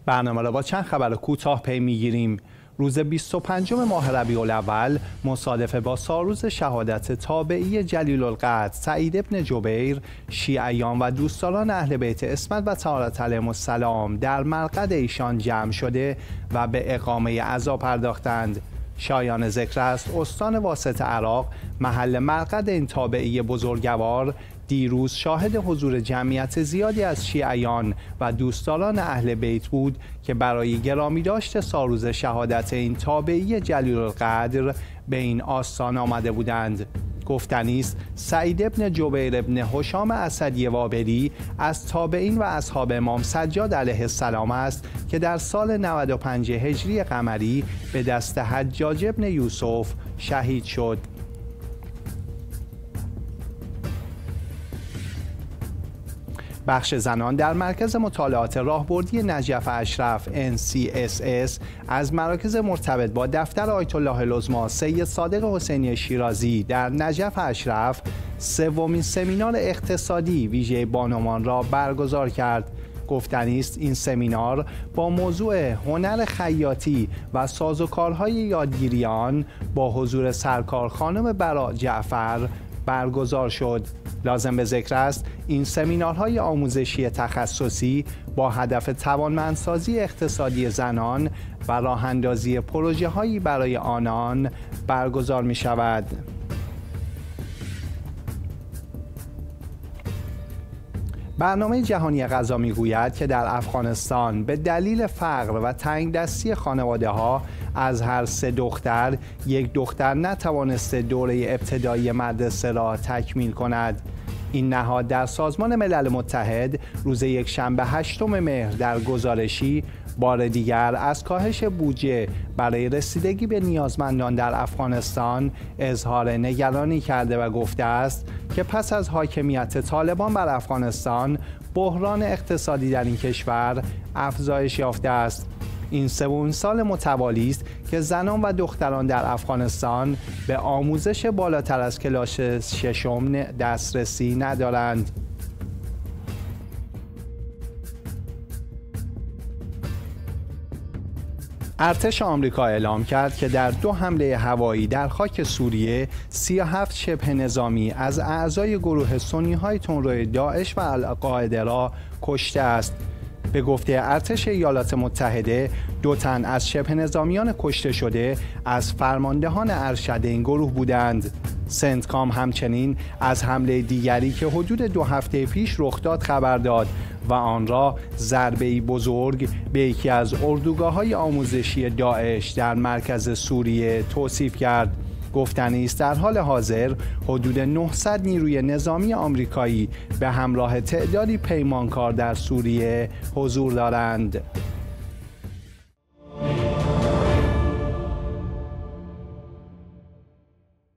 برنامه را با چند خبر کوتاه پی میگیریم. روز 25 ماه ربیع الاول مصادفه با سالروز شهادت تابعی جلیل القدر سعید ابن جبیر، شیعیان و دوستداران اهل بیت عصمت و طهارت علیهم السلام در مرقد ایشان جمع شده و به اقامه عزا پرداختند. شایان ذکر است استان واسط عراق محل مرقد این تابعی بزرگوار دیروز شاهد حضور جمعیت زیادی از شیعیان و دوستداران اهل بیت بود که برای گرامی داشت سالروز شهادت این تابعی جلیل القدر به این آستان آمده بودند. گفتنی است سعید ابن جبیر ابن هشام اسدی وابری از تابعین و اصحاب امام سجاد علیه السلام است که در سال 95 هجری قمری به دست حجاج ابن یوسف شهید شد. بخش زنان در مرکز مطالعات راهبردی نجف اشرف NCSS از مراکز مرتبط با دفتر آیت الله العظمی سید صادق حسینی شیرازی در نجف اشرف سومین سمینار اقتصادی ویژه بانوان را برگزار کرد. گفتنی است این سمینار با موضوع هنر خیاطی و سازوکارهای یادگیریان با حضور سرکار خانم براء جعفر برگزار شد. لازم به ذکر است این سمینارهای آموزشی تخصصی با هدف توانمندسازی اقتصادی زنان و راه‌اندازی پروژه‌هایی برای آنان برگزار می شود. برنامه جهانی غذا میگوید که در افغانستان به دلیل فقر و تنگدستی خانواده‌ها از هر 3 دختر یک دختر نتوانسته دوره ابتدایی مدرسه را تکمیل کند. این نهاد در سازمان ملل متحد روز یکشنبه 8 مهر در گزارشی بار دیگر از کاهش بودجه برای رسیدگی به نیازمندان در افغانستان اظهار نگرانی کرده و گفته است که پس از حاکمیت طالبان بر افغانستان بحران اقتصادی در این کشور افزایش یافته است. این سومین سال متوالی است که زنان و دختران در افغانستان به آموزش بالاتر از کلاس 6 دسترسی ندارند. ارتش آمریکا اعلام کرد که در 2 حمله هوایی در خاک سوریه 37 شبه نظامی از اعضای گروه سنی‌های تندروی داعش و القاعده را کشته است. به گفته ارتش ایالات متحده 2 تن از شبه نظامیان کشته شده از فرماندهان ارشد این گروه بودند. سنتکام همچنین از حمله دیگری که حدود 2 هفته پیش رخ داد خبر داد و آن را ضربه‌ای بزرگ به یکی از اردوگاه‌های آموزشی داعش در مرکز سوریه توصیف کرد. گفتنی است در حال حاضر حدود 900 نیروی نظامی آمریکایی به همراه تعدادی پیمانکار در سوریه حضور دارند.